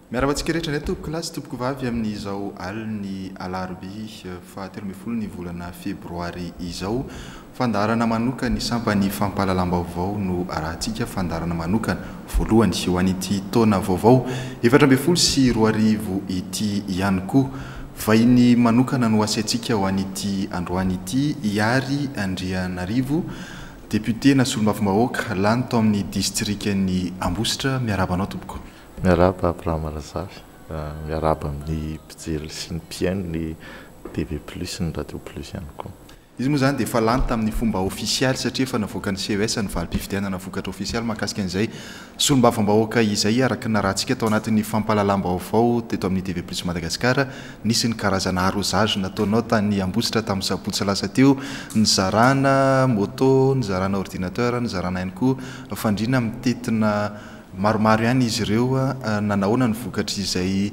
Miarabantsika rehetra indray tompoko lasy tompoko vavy amin'izao aliny alarobia fahatelo ambin'ny folo ny volana febroary izao. Fandarana manokana sampany fampahalalam-baovao no arahantsika fandarana manokana voalohany ho an'ity taona vaovao 2024 ity ihany koa. Vahiny manokana no asaintsika ho an'ity androany ity Iary Andrianarivo, député na solombavambahoaka lany tao amin'ny distrikt'ny Ambositra. Miarabanao tompoko. Miaraba Abrahamalazafi, miaraba amin'ny mpijery sy ny mpiaino ny TV Plus ny Radio Plus ihany koa. Izy moa zany dia efa lany tamin'ny fomba ofisialy satria efa navoaka ny CES ny valim-pifidianana vokatra ofisialy mahakasika an'izay solombavambahoaka izay araka ny rahantsika tao anatin'ny fampahalalam-baovao teto amin'ny TV Plus Madagasikara. Nisy ny karazana arrosage nataonao tany Ambositra tamin'ny sabotsy lasa teo, nizarana moto, nizarana ordinateur, nizarana ihany koa fandriana mitetina maromaro ihany izy ireo. Nanahoana ny vokatra izay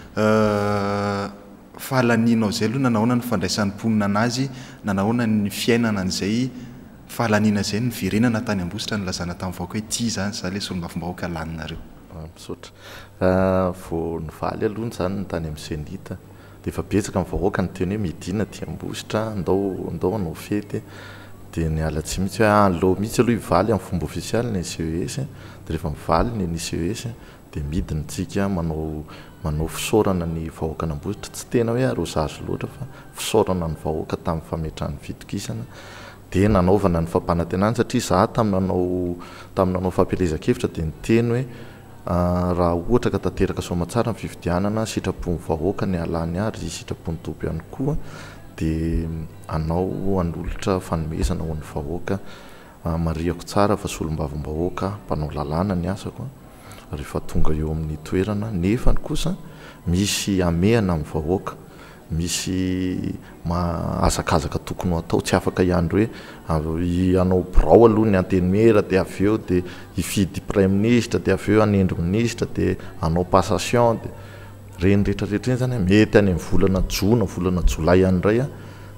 fahalaninao izay aloha, nanahoana ny fandraisan'ny mponina anazy, nanahoana ny fiainana an'izay fahalanina izay ny virenana tany Ambositra nilazana tamin'ny vahoaka hoe ity zany za ilay solombavambahoaka laninareo. Misaotra. Vao nivaly aloha zany ny tany amin'ny Senita dia efa betsaka ny vahoaka ny teny hoe midina aty Ambositra, andao hanao fety. Dia niala tsy mihitsy hoe aleo mihitsy aloha hivaly amin'ny fomba ofisialy ny CES. Dia rehefa mivaly ny CES dia midina tsika manao fisaorana ny vahoaka n'Ambositra, tsy tena hoe arrosage loatra fa fisaorana ny vahoaka tamin'ny fametrahany fitokisana. Dia nanaovana ny fampanantenana satria za tamin'ny fampielezan-kevitra dia niteny hoe raha ohatra ka tanteraka soamatsara ny fifidianana, sitrapon'ny vahoaka ny alany ary sitrapon'ny tompy ihany koa, dia anao anolotra fanomezana ho an'ny vahoaka. Mariako tsara fa solombavambahoaka mpanao lalàna ny asako rehefa tonga eo amin'ny toerana, nefa kosa misy amehana amin'ny vahoaka, misy azakazaka tokony atao, tsy afaka iandro hoe anao birao aloha ny antenimera dia avy eo dia hifidy premier ministre dia avy eo anendry ministre dia anao passation dia reny rehetrarehetra zany mety any amin'ny volana Jona, volana Jolay ihany indray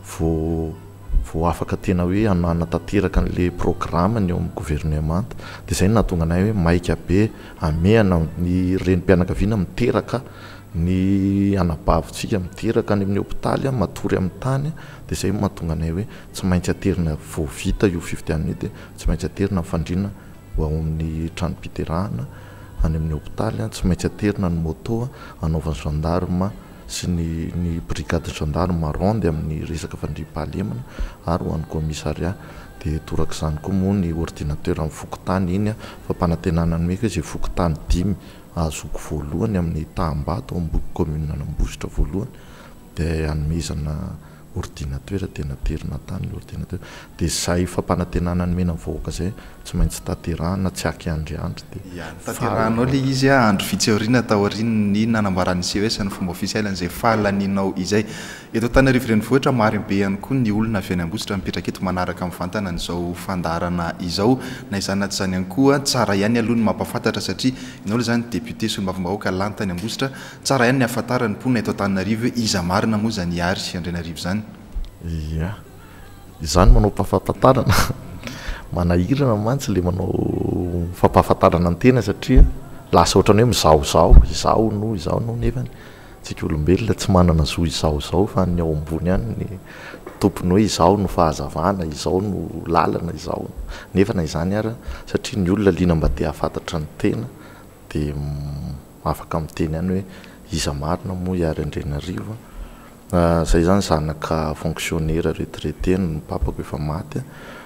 vao afaka tena hoe anatanteraka an'ilay programme ny eo amin'ny gouvernement. Dia izay nahatonga anay hoe maika be amehana ny renim-pianakaviana miteraka, ny anabavintsika miteraka any amin'ny hôpitaly matory amin'ny tany. Dia izay mahatonga anay hoe tsy maintsy aterina vao vita io fifidianana io dia tsy maintsy aterina fandriana ho ao amin'ny trano-piterahana any amin'ny hôpitaly, tsy maintsy aterina ny moto anaovan'ny gendarme sy ny brigade gendarme ronde amin'ny resaka fandriam-pahalemana ary ho an'ny commissariat. Dia torak'izany koa moa ny ordinateur amin'ny fokotany iny fampanantenana ny meka izay fokotany 5 azoko voalohany amin'ny Tahambato ambony commune Ambositra voalohany dia hanomezana ordinateur dia naterina tany ny ordinateur. Dia izay fampanantenana ny mena vahoaka izay tsy maintsy tanterahana, tsy aky andriandry. Dia tanterahanao ilay izy andro vitsy aoriana taoriany nanambaran'ny CES ny fomba ofisialy an'izay fahalaninao izay. Eto Antananarivo renivohitra maro be ihany koa ny olona avy any Ambositra mipetraka eto manaraka mivantana n'izao fandarana izao. Na izany na tsy izany ihany koa tsara ihany aloha ny mampafantatra satria ianao zany député solombavambahoaka lany tany Ambositra, tsara ihany ny ahafantarany mponina eto Antananarivo hoe iza marina moa zany Iary Andrianarivo zany. Ia, izany manao mpahafantarana manahirana mantsy le manao fampahafantarana ny tena satria lasa ohatrany hoe izao no nefa tsika olombelona tsy manana zo izao fa ny ao ambony ihany ny tompony hoe izao no fahazavana, izao no lalana, izao nefa na izany ary satria ny olona liana mba dia hafantatra ny tena dia afaka miteny ihany hoe iza marina moa Iary Andrianarivo. Zay zany zanaka fonctionnaire retraité ny papako efa maty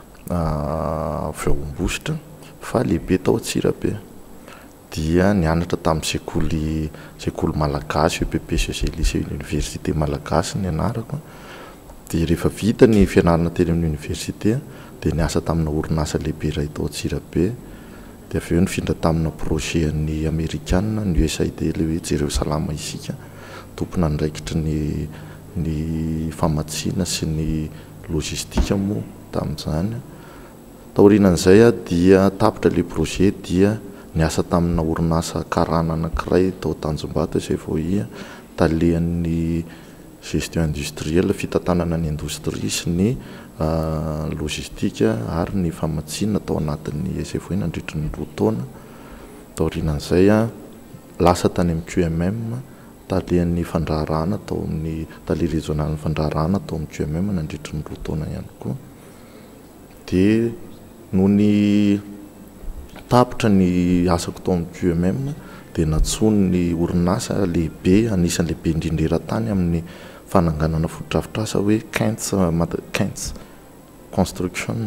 avy ao Ambositra fa lehibe tao Antsirabe, dia nianatra tamin'ny sekoly malagasy EPPCC lycée université malagasy ny anarako. Dia rehefa vita ny fianarana teny amin'ny université dia niasa tamina orinasa lehibe iray tao Antsirabe. Dia avy eo nifindra tamina projet ny Amerikana ny USAID le hoe jereo salama isika, tompona andraikitry ny famatsiana sy ny logistika moa tamin'izany. Taorianan'izay dia tapitra le projet dia niasa tamina orinasa karana anankiray tao Tanjombato SVI talehan'ny gestion industrielle, fitantanana ny indostria sy ny logistika ary ny famatsiana tao anatin'ny SVI nandritra ny 2 taona. Taorianan'izay lasa tany amin'ny QMM talehan'ny fandraharahana atao amin'ny tale régional fandraharahana atao amin'ny QMM nandritry ny 2 taona ihany koa. Dia noho ny tapitra ny asako tao amin'ny QMM dia natsony ny orinasa lehibe anisan'ny lehibe indrindra eran-tany amin'ny fananganana fotodrafitrasa hoe Kentz Construction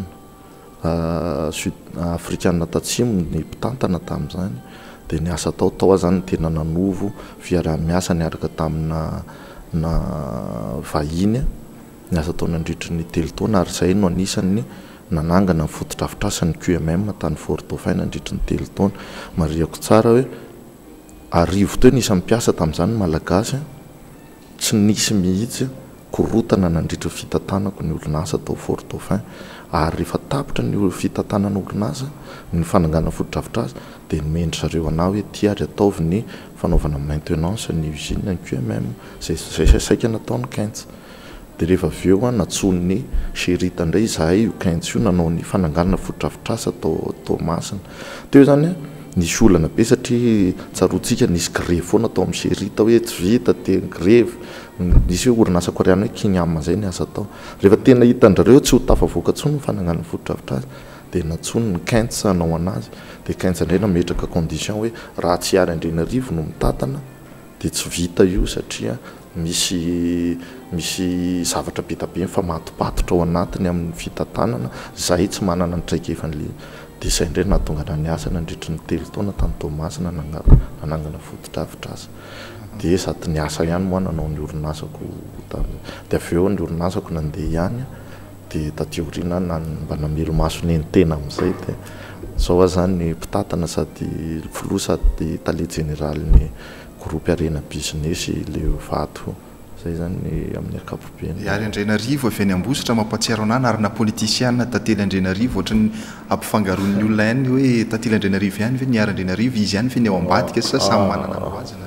afrikana tatsimo ny mpitantana tamin'izany. Dia ny asa tao zany tena nanovo fiarah-miasa niaraka tamina vahiny ny asa tao nandritry ny 3 taona ary izay no anisan'ny nanangana ny fotodrafitrasa ny QMM tany Fort Dauphin nandritry ny 3 taona. Mariako tsara hoe arivo teo nisy mpiasa tamin'izany malagasy tsy nisy mihitsy korotana nandritry fitantanako ny orinasa tao Fort Dauphin ary rehefa tapitra ny fitantanana orinasa ny fanangana fotodrafitrasa dia nomendry zareo anao hoe tiary ataovy ny fanaovana maintenance ny usine ny QMM zay saika nataony Kentz. Dia rehefa avy eo natsony ny Sherita indray izahay io Kentz io nanao ny fananganana fotodrafitrasa tao Masina. Teo zany nisy olana be satria tsaroantsika nisy greve foana tao amin'ny Sherita hoe tsy vita dia greve nisy hoe orinasa koreana hoe Kinyama zay ny asa tao. Rehefa tena hitandrareo tsy ho tafavoaka tsony ny fananganana fotodrafitrasa dia natsony ny Kentz hanao anazy. Dia Kentz indray nametraka condition hoe raha tsy ary Andrinarivo no mitantana dia tsy vita io satria misy zavatra be tabe mifamatopatotra ao anatiny amin'ny fitantanana zay tsy manana ny traikefan'le. Dia izay indray nahatonga ny asa nandritry ny 3 taona tany Tomasina nanangana fotodrafitrasa. Dia sady ny asa ihany moa nanao ny orinasako dia avy eo ny orinasako nandeha ihany dia taty aoriana mba namelo maso ny tena amin'izay dia zao zany mpitantana sady filoha sady tale général ny groupe Arena Business le vato zay zany amin'ny ankapobeny. Ary Andrinarivo avy any Ambositra mampatsiaro anahy ary na politisiana tately Andrinarivo ohatrany ampifangaroan'ny olona ihany hoe tately Andrinarivo ihany ve niary Andrinarivo izy ihany fe ny ao ambadika sa samy manana ny azy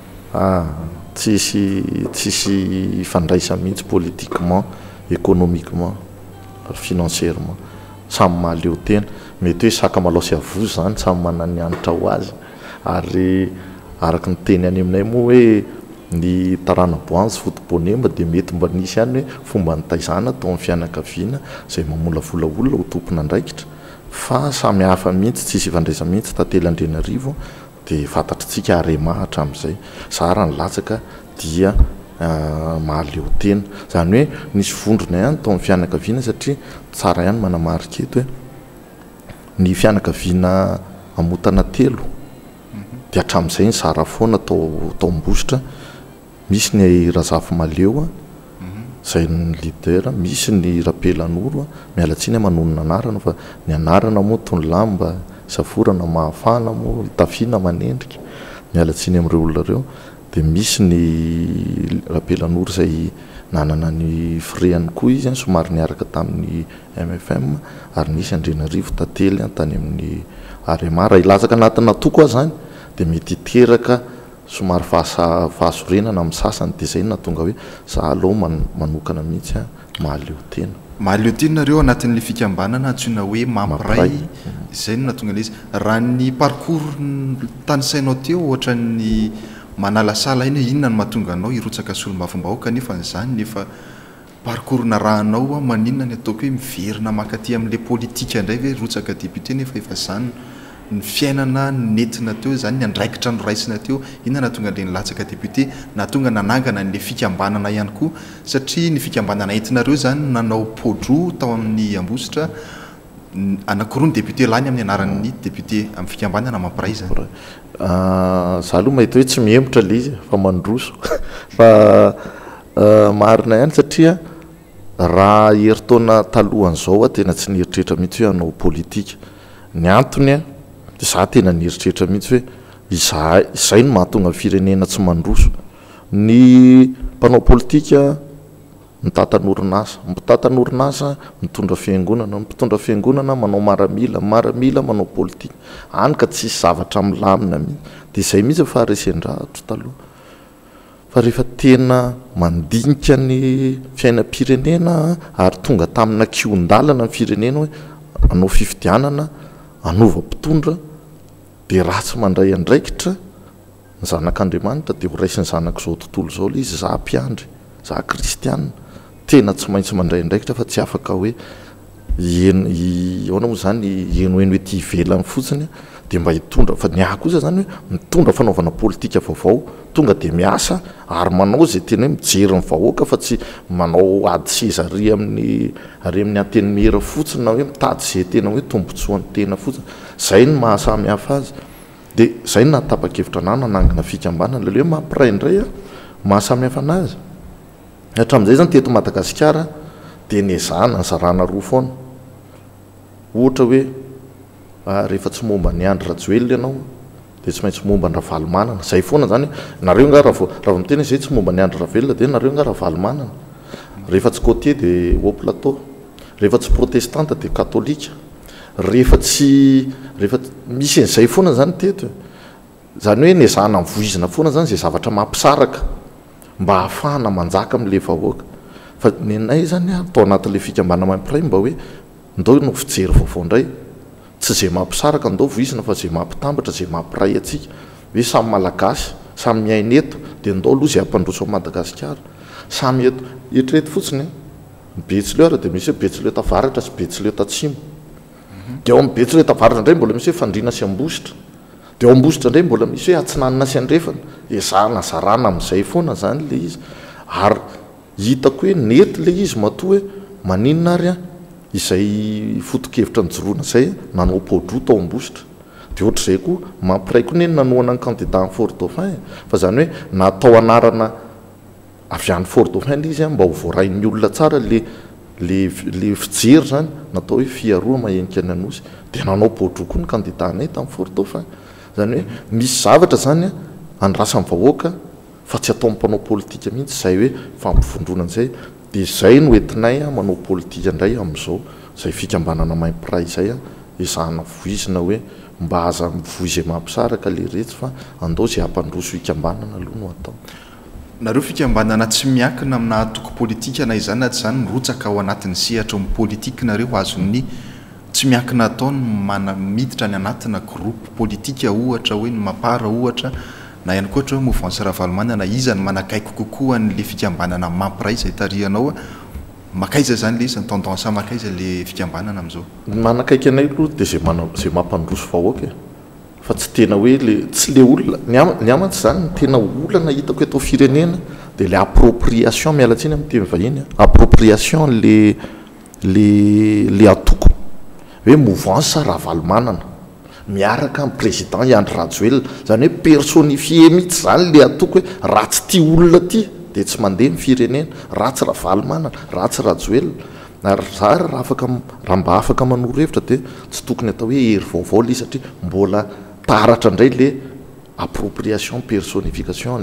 nareo? Tsisy fandraisa mihitsy politiquement, économiquement, financièrement samy mahaleo tena. Mety hoe sakamalao sy avozo zany samy manana ny anitra ho azy ary araka ny teny any aminay moa hoe ny tarana boanzy fotobonemba dia mety mba nisy ihany hoe fomba nitaizana tao amin'ny fianakaviana izay mamolavola olona ho tompona andraikitra fa samy hafa mihitsy tsisy ifandraisa mihitsy tately Andrinarivo dia fantatritsika Arema hatramin'izay zara ny latsaka dia mahaleo tena. Zany hoe nisy vondrona ihany tao amin'ny fianakaviana satria tsara ihany manamarika eto hoe ny fianakaviana Amotana 3 dia hatramin'izay ny zara foana tao Ambositra. Misy ny Razafy Maleo izay ny leader, misy ny Rapelanoro mialatsiny manonona anarana fa ny anarana moa tony lamba saforana mahafana moa tafiana manendrika mialatsiny amin'ireo olona ireo. Dia misy ny Rapelanoro izay nanana ny frehany koa izy somary niaraka tamin'ny MFM ary nisy Andrinarivo tately tany amin'ny Arema raha ilatsaka anatina toko zany dia mety hiteraka somary fahasorenana amin'ny sasany dia izay natonga hoe za aloha manokana mihitsy mahaleo tena. Mahaleo tena nareo anatin'le fikambanana antsoina hoe mampiray izay no natonga izy. Raha ny parcours tanysainao teo ohatra ny manalasala iny inona no mahatonga anao hirotsaka solombavam-bahoaka nefa n'izany nefa parcours na rahanao maninona ny ataoko hoe miverina makaty amin'le politika indray ve rotsaka député nefa efa zany ny fiainana nentina teo zany ny andraikitra noraisina teo inona natonga le nilatsaka député natonga nanangana n'le fikambanana ihany koa satria ny fikambanana entinareo zany nanao podro tao amin'ny Ambositra anankiroa ny député lany amin'ny anaran'ny député amin'ny fikambanana mampiray zany. Za aloha mahita hoe tsy mihembotra le izy fa mandroso fa marina ihany satria raha heritaona talohan'izao tena tsy nieritreritra mihitsy hoe hanao politika. Ny antony dia za tena nieritreritra mihitsy hoe izay no mahatonga firenena tsy mandroso. Ny mpanao politika mitantan'orinasa mitondra fiangonana manao maramila manao politika any ka tsisy zavatra milamina mihitsy dia izay mihitsy faharesendrahatro taloha. Fa rehefa tena mandinika ny fiainam-pirenena ary tonga tamina kion-dalana ny firenena hoe anao fifidianana anova mpitondra dia ratsy mandray andraikitra ny zanak'Andriamanitra dia ho raisiny zanak'izao tontolo izao le izy za mpiandry za kristianina tena tsy maintsy mandray ndraikitra fa tsy afaka hoe aona moa zany enoeno hoe ty ivelany fotsiny dia mba hitondra fa ny ah kosa zany hoe mitondra fanaovana politika vaovao tonga dia miasa ary manao zay tena hoe mijery ny vahoaka fa tsy manao ady seza ary amin'ny antenimera fotsiny na hoe mitady zay tena hoe tombotsoan'ny tena fotsiny zay ny mahasamy hafa azy dia zay no natapa-kevitra anah nanangina fikambanana le hoe mampiray indray a mahasamy hafa anazy hatramin'izay zany teto Madagasikara dia nezahana ny zarana roa foana ohatra hoe rehefa tsy momba ny Andry Rajoelina ianao dia tsy maintsy momba ny Ravalomanana zay foana zany nareo nga raha miteny zay tsy momba ny Andry Rajoelina dia nareo nga Ravalomanana rehefa tsy côtier dia au plateau rehefa tsy protestante dia katolika rehefa misy an'izay foana zany teto zany hoe nezahana mivoizina foana zany zay zavatra mampisaraka mba hahafahana manjaka amin'le vahoaka fa nenay zany atao anatin'le fikambana mampiray mba hoe ndao no fijery vaovao indray tsy zay mampisaraka ndao voizina fa zay mampitambatra zay mampiray atsika hoe samy malagasy samy miaina eto dia ndao aloha zay ampandroso ao Madagasikara samy eto eritrereto fotsiny Betsileo ara dia misy hoe Betsileo tavaratra sy Betsileo tatsimo dia ao amin'ny Betsileo tavaratra indray mbola misy hoe fandriana sy ambositra dia ao ambositra indray mbola misy hoe atsinanina sy andrefana ezahana zarana amin'izay foana zany le izy ary hitako hoe nety le izy matoa hoe maninona ary a izay fotokevitra nijoroana zay nanao podro tao ambositra dia ohatr'izay koa mampiray koa neny nanoana ny candidat ny Fort Dauphin fa zany hoe natao anarana avy any Fort Dauphin le izy mba ho voarain'ny olona tsara le fijery zany natao hoe fiaroa mahenika ny anosy dia nanao podro koa ny candidat nay tamin'ny Fort Dauphin zany hoe misy zavatra zany andrasan'ny vahoaka fa tsy atao mpanao politika mihitsy zay hoe fampivondrona an'izay dia zay no entinay manao politika indray amin'izao zay fikambanana maimpiray zay ezahana voizina hoe mba aza mivoy zay mampisaraka le retsy fa andao zay hampandroso fikambanana aloha no atao nareo fikambanana tsy miankina amina toko politika na izany na tsy zany mirotsaka ao anatin'ny sehatra amin'ny politika nareo azony tsy miankina ataony miditra ny anatina groupe politika ohatra hoe ny mapara ohatra na ihany koa ohatra hoe mouvance Ravalomanana izany manakaiky kokoa an'le fikambanana mampiray zay tarihanao makaiza zany le izy ny tendance makaiza le fikambanana amin'izao manakaiky anay aloha dia zay mampandroso vahoaka fa tsy tena hoe tsy le olona ny amatsy zany ny tena olana hitako hoe atao firenena dia le appropriation mialatsiny amin'ny teny vahiny appropriation le atoko hoe mouvance Ravalomanana miaraka amin'ny président Andry Rajoelina zany hoe personnifie mihitsy zany le atoko hoe raha tsy tia olona ty dia tsy mandeha ny firenena raha tsy Ravalomanana raha tsy Rajoelina ary za raha mba afaka manoro-hevitra dia tsy tokony atao hoe hery vaovao le satria mbola taratra indray le appropriation personnification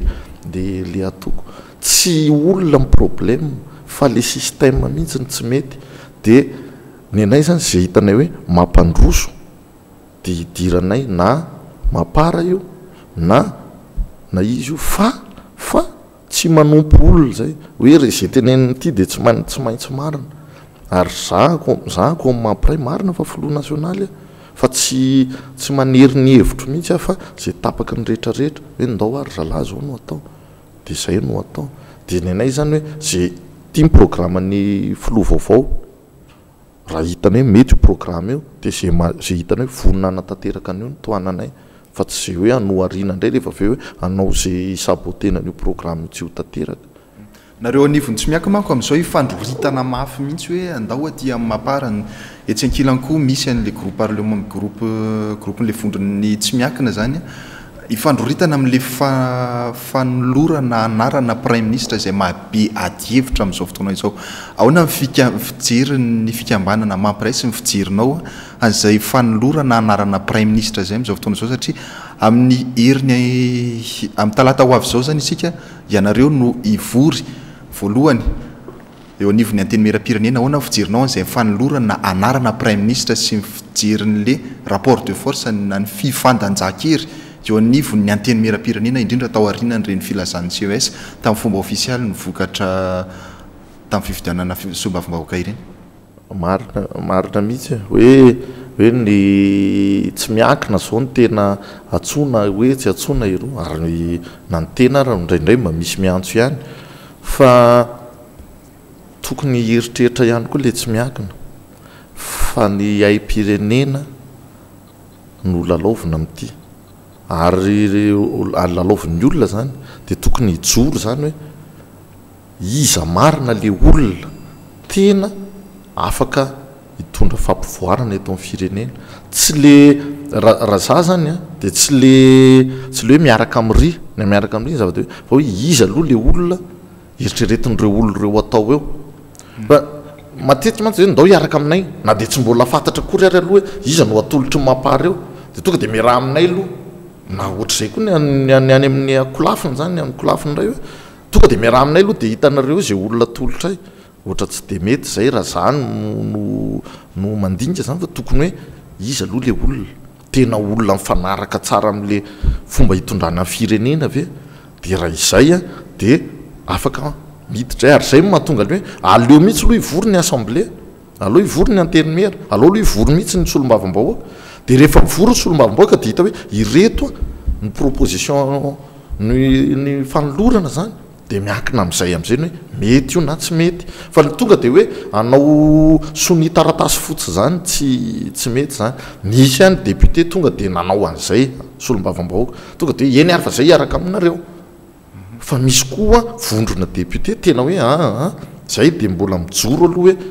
le atoko tsy olona amin'ny problème fa le système mihitsy ny tsy mety dia ny anay zany zay hitanay hoe mampandroso dia hidiranay na mapara io na izy io fa tsy manompo olona zay hoe zay tenen'ity dia tsy maintsy marina ary za ko mampiray marina fa filoha nasionaly fa tsy manery ny hevitro mihitsy fa zay tapaka ny rehetrarehetra hoe ndao ary zalahy zao no atao dia zay no atao dia ny anay zany hoe zay tia miprogramany filoha vaovao raha hitany hoe mety io programme io dia zay hitany hoe voninana tanteraka an'io ny toananay fa tsy zay hoe anoariana indray rehefa aveo hoe anao zay sabotenan'io programme io tsy ho tanteraka nareo anivony tsy miaka manko amin'izao ifandroritana mafy mihitsy hoe andao aty amin'ny maparany etsy ankilany koa misy an'le groupe parlement groupen'le vondrony tsy miakina zany ifandroritana amin'le fanolorana anarana prime ministre zay mahabe ady hevitra amin'izao fotoana izao aona fijery ny fikambanana mampiray sy ny fijerinao azay fanolorana anarana prime ministre zay amin'izao fotoana izao satria amin'ny heriny amin'ny talata ho avy zao zany isika ianareo no ivory voalohany eo anivony antenimera-pirenena ahoana fijerinao an'izay fanolorana anarana prime ministre sy ny fijerin'le rapport de force na ny fifandanjakery eo anivony antenimera-pirenena indrindra tao aorianany reny filazan'ny CES tamin'ny fomba ofisialy ny vokatra tamin'ny fifidianana sombavim-bahoaka ireny marina mihitsy hoe hoe ny tsy miakina zao ny tena atsona hoe tsy atsona iroa ary na ny tena ary indraindray mba misy miantso ihany fa tokony heritreritra ihany koa le tsy miakina fa ny aim-pirenena no lalaovina amity ary lalaovin'ny olona zany dia tokony hijoro zany hoe iza marina le olona tena afaka hitondra fampivoarana eto amin'ny firenena tsy le raha za zany a dia tsy le hoe miaraka am'ry ny miaraka am'ry zavatra hoe fa hoe iza aloha le olona eritreretin'ireo olo reo atao eo fa matetika mantsy hoe ndao hiaraka aminay na dia tsy mbola fantatra kory ary aloha hoe iza no atolotry ny mampary eo dia tonga dia miraha aminay aloha na ohatr'izay koa ny any amin'ny akolafiny zany ny akolafiny ray hoe tonga dia miraha aminay aloha dia hitanareo izay olona tolotray ohatra tsy dia mety zay raha zany no mandinika zany fa tokony hoe izy aloha le olona tena olona mifanaraka tsara amin'le fomba hitondrana firenena ve dia raha izay a dia afaka miditra ary zay mahatonga le hoe aleo mihitsy aloha hivory ny assemblée aloha hivory ny antenimera aloha aloha hivory mihitsy ny solombavam-bahoaka dia rehefa mivory ny solombavam-bahoaka dia hita hoe ireto a ny proposition ny fanolorana zany dia miankina amin'izay am'izay hoe mety io na tsy mety fa tonga dia hoe anao sony taratasy fotsy zany tsy mety zany misy any député tonga dia nanao an'izay solombavam-bahoaka tonga dia eny ary fa zay hiaraka aminareo fa misy koa vondrona député tena hoe zay dia mbola mijoro aloha hoe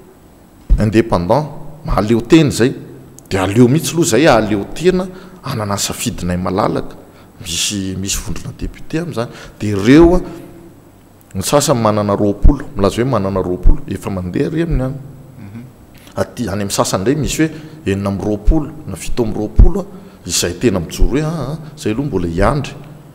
indépendant maaleo teny zay dia aleo mihitsy aloha zay aleo tena anana safidinay malalaka misy vondrona député am'zany dia ireo ny sasany manana roapolo milaza hoe manana roapolo efa mandeha ry amin'ny any any amin'ny sasany indray misy hoe enina amin'ny roapolo na fito amin'ny roapolo izay tena mijoro hoe zay aloha mbola hiandry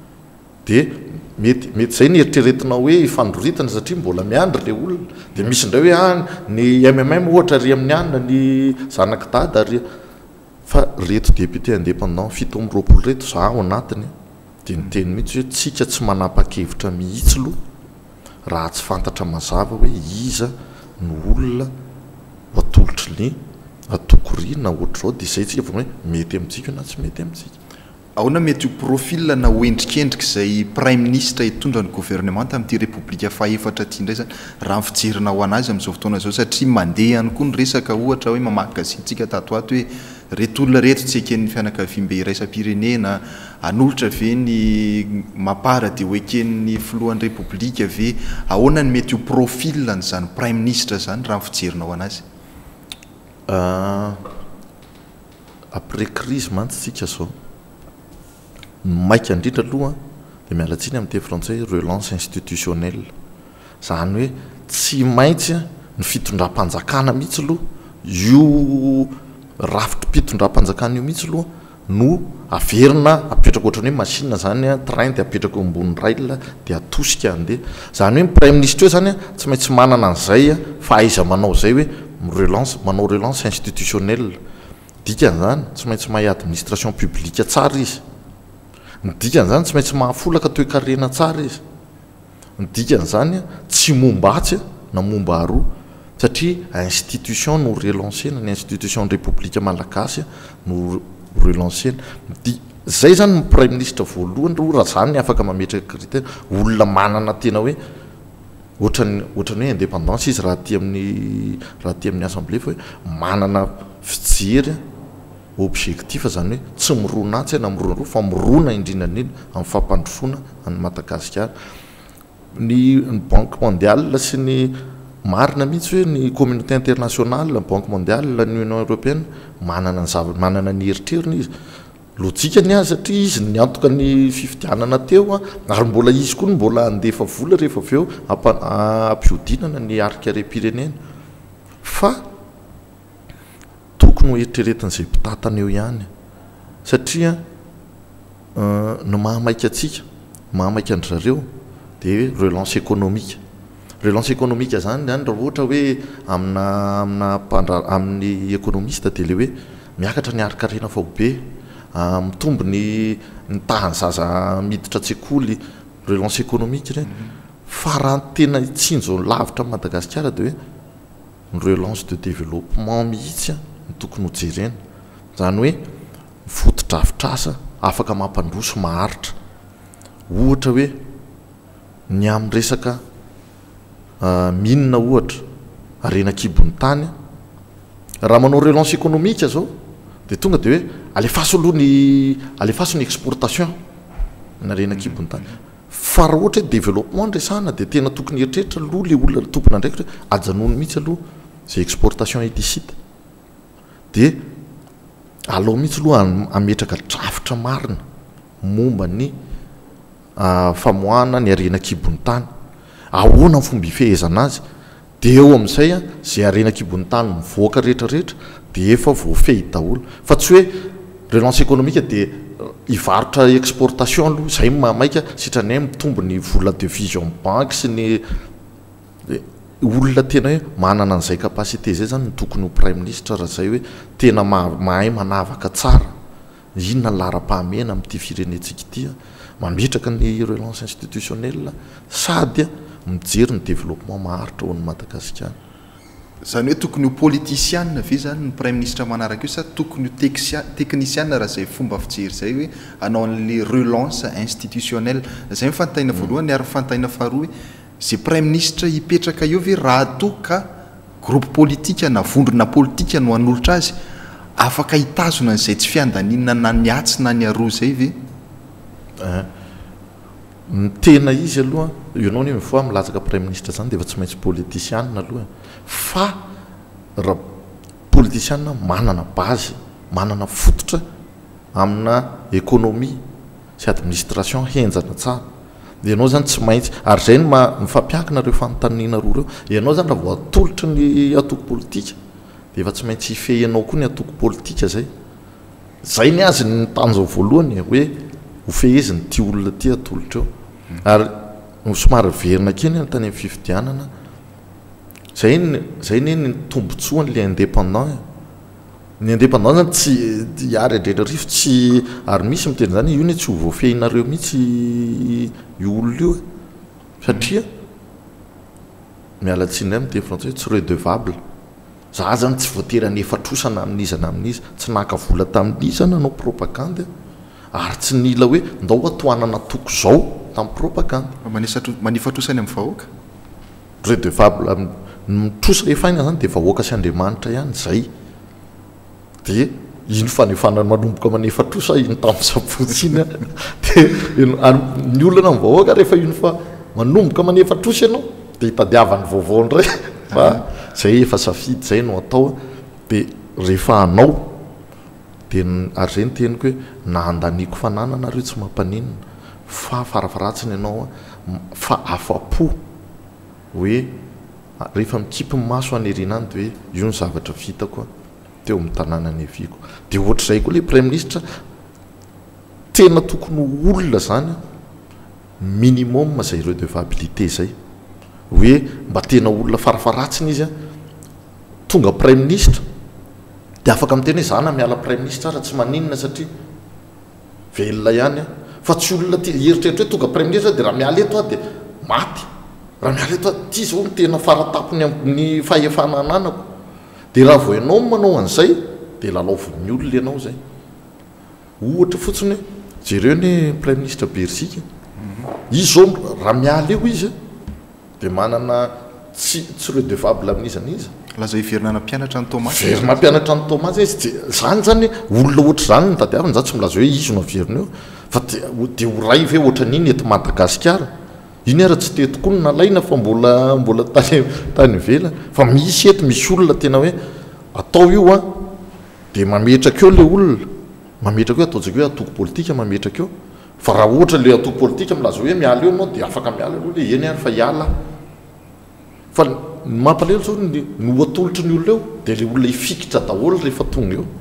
dia mety zay ny eritreretina hoe ifandroritana satria mbola miandry le olona dia misy indray hoe ny mmm ohatra ry amin'ny anina ny zanak dada ry fa reto député indépendant fito amin'ny roapolo reto za ao anatiny dia niteny mihitsy hoe tsika tsy manapa-kevitra mihitsy aloha raha tsy fantatra mazava hoe iza ny olona atolotry ny atokoriana ohatr'izao dia izay tsika voa hoe mety amintsika na tsy mety amintsika ahoana mety io profil na hoendrikendrika izay prime ministre hitondra ny gouvernement tamin'ity république fahefatra ty indray zany raha fijerina ho anazy amin'izao fotoana zao satria mandeha ihany koa ny resaka ohatra hoe mamaky gazintsika tatoato hoe reto olona reto tsy eken'ny fianakaviam-be iraisam-pirenena anolotra ve ny mapara dia ho eken'ny filohan'ny république ve ahoana ny mety io profil n'izany prime ministre zany raha fijerina ho anazy après crise mantsy tsika zao maika indrindra aloha dia mialatsiny amin'ny teny frantsay relance institutionnelle zany hoe tsy maintsy ny fitondram-panjakana mihitsy aloha io rafitrom-pitondram-panjakana io mihitsy aloha no averina apetraka ohatrany hoe machine zany train dia apetraka ambony rail dia atosika andeha zany hoe prime ministre eo zany tsy maintsy manana an'izay fa aiza manao zay hoe manao relance institutionnelle dikan'izany tsy maintsy mahay administration publique tsara izy ny dikan'izany tsy maintsy mahafolaka toe-karena tsara izy ny dikan'izany tsy momba atsy na momba aroa satria institution no relancena ny institution république malagasy no relancena zay zany ny prime ministre voalohany raha zany afaka mametraka critère olona manana tena hoe ohatrany hoe indépendance izy raha ty amin'ny assemblée fa hoe manana fijery objectif zany hoe tsy mirona atsy na mirona roa fa mirona indrindrandrindra amin'ny fampandrosoana any Madagasikara ny banque mondiale sy ny marina mihitsy hoe ny communauté internationale ny banque mondiale ny union européenne manana ny heritrerina izy lojikany azy satria izy ny antoka ny fifidianana teo ary mbola izy koa mbola andefa vola rehefa avy eo ampiodinana ny arikare-pirenena fa tokony ho eritreretin'izay mpitatana eo ihany satria no mahamaika atsika mahamaika andry zareo dia relance économique zany raha ohatra hoe amin'ny économiste dia le hoe miakatra ny arikarena fa ho be mitombo ny tahany zaza miditra an-tsekoly relance économique reny fa raha tena tsinjo lavitra Madagasikara dia hoe ny relance de développement mihitsy ny tokony ho jerena zany hoe fotodrafitrasa afaka mampandroso maharitra ohatra hoe ny amin'ny resaka minina ohatra arenakibon'ny tany raha manao relance économique zao de tonga de hoe alefaso ny exportation na arenakibon'ny tany fa raha ohatra hoe développement ndresana de tena tokony eritreritra aloha le olona tompona ndraiky hoe ajanony mihitsy aloha zay exportation illicite de alao mihitsy aloha ametraka drafitra marina momba ny famoahana ny arenakibon'ny tany ahoana ny fomba ifehezana azy de eo amin'izay a zay arenakibon'ny tany mivoaka rehetrarehetra de efa voafehy daholo fa tsy hoe relance économique de ivarotra exportation aloha zay mamaika sitrany hoe mitombo ny vola division banque sy ny olona tena hoe manana an'izay capacité zay zany ny tokony ho prime ministre raha zay hoe tena mahay manavaka tsara inona lara-pahamena amin'ity firenetsika ity mametraka ny relance institutionnelle sady mijery ny développement maharitra ho ny Madagasikara. Zany hoe tokony ho politicienne ve zany ny prime ministre manaraka io sa tokony ho technicienne raha zay fomba fijery zay hoe anao an'le relance institutionnelle zay mifantaina voalohany ary mifantaina faharoa hoe zay prime ministre hipetraka eo ve raha toa ka groupe politique na vondrona politique no anolotra azy afaka hitazona an'izay tsy fiandaninana na ny atsy na ny aroa zay ve ny tena izy aloha ianao ny mifoa milatsaka prime ministre zany de efa tsy maintsy politicienne aloha fa raha politicienne manana base manana fototra amina économie sy administration henjana tsara de ianao zany tsy maintsy ary zay ny mifampiankina reo fanontaniana roa reo ianao zany raha voatolotra ny atoko politika de efa tsy maintsy ifehinao koa ny atoko politika zay ny azy ny tanjao voalohany hoe ho feheziny ty olona ty atolotra eo ary somary verina kely ny tany amin'ny fifidianana zay ny tombotsoan'le indépendant ny indépendant zany tsy ary adrerarifo tsy ary misy miteny zany io ny tsy ho voafehinareo mihitsy io olona io satria mialatsiny ay miteny frantsay tsy redevable za zany tsy voatery anefatrosana amin'izana amin'izy tsy naka vola tamin'izana anao propagande ary tsy nila hoe ndao atoanana toko zao tamin'ny propagande manefatrosany amin'ny vahoaka redevable mitrosa rehefa aina zany de vahoaka sy Andriamanitra ihany zay de iny fanefanany manomboka manefatrosa iny tamin'ny sabotsy iny de ny olona amin'ny vahoaka rehefa iny fa manomboka manefatrosa ianao de hitadiavany vaovao ndray fa zay efa safidy zay no atao de rehefa anao de ary zay ny teniko hoe na andaniko fanananareo tsy mampaninina fa farafaratsiny ianao fa afa-po hoe rehefa mikipy ny maso anerinany de hoe io ny zavatra vitako teo amin'ny tanànany aviko de ohatr'izay koa le prime ministre tena tokony olona zany minimum zay redevabilité zay hoe mba tena olona farafaratsiny izy tonga prime ministre de afaka miteny hoe zana miala prime ministre raha tsy maninona satria velona ihany fa tsy olona eritreritra hoe tonga prime ministre de raha miala eto de maty raha miala eto ty zao ny tena faratapony amin'ny fahefana ananako de raha vo ianao manao an'izay de lalaovon'ny olona ianao zay ohatra fotsiny hoe jereo ny prime ministre Bersika izy zao raha miala eo izy de manana tsy redevable amin'izany izy laza iverinana mpianatra ny Thomas verina mpianatra ny Thomas izy zany zany olona ohatra zany ny tadiaviny za tsy milaza hoe izy no averina eo fa de horay ve ohatra n'iny eto Madagasikara iny ara tsy tetoko ny nalaina fa mbola tany vela fa misy eto misy olona tena hoe atao io de mametraka eo le olona mametraka eo ataontsika hoe atoko politika mametraka eo fa raha ohatra le atoko politika milaza hoe miala eo anao de afaka miala aloha le eny ary fa hiala fa mampalelo zao no atolotry ny olona eo de le olona ifikitra daholo rehefa tonga eo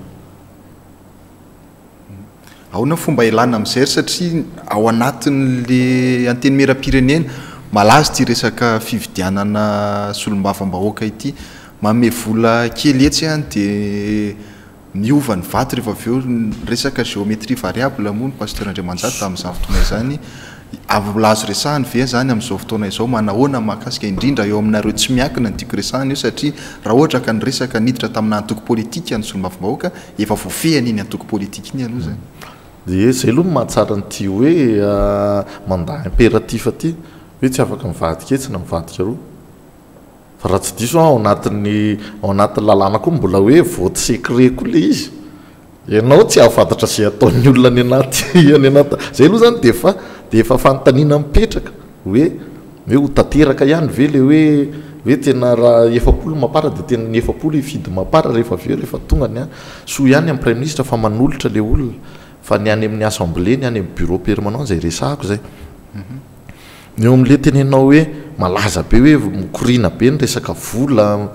aona fomba ilana amin'izay satria ao anatin'le anteny meram-pirenena malaza ty resaka fividianana solombavam-bahoaka ity mame vola kely etsy de miova ny vato rehefa avy eo resaka géométrie variable moa ny pasteur Andriamanjata tamin'izany fotoana izany avolazo resahany ve zany amin'izao fotoana izao manahoana mahakasika indrindra eo aminareo tsy miakina ny tiako resahana io satria raha ohatra ka ny resaka niditra tamin'ny antoko politika ny solombavombahoaka efa voafehany iny antoko politika iny aloha zany zay aloha mahatsara nyty hoe mandaa impératif aty hoe tsy afaka mivadiketsina mivadika roa fa raha tsy diso ao anatin'ny lalàna koa mbola hoe vote secret koa le izy ianao tsy ahafantatra zay ataon'ny olona ny anaty zay aloha zany de efa fanontaniana mipetraka hoe ho tanteraka ihany ve le hoe tena raha efapolo mapara de tena ny efapolo ifidy mapara rehefa aveo rehefa tonga ny so ihany amin'ny prime ministre fa manolotra le olona fa ny any amin'ny assemblée ny any amin'ny bureau permanent zay resahako zay eo amin'le tenenao hoe malaza be hoe mikorina be ny resaka vola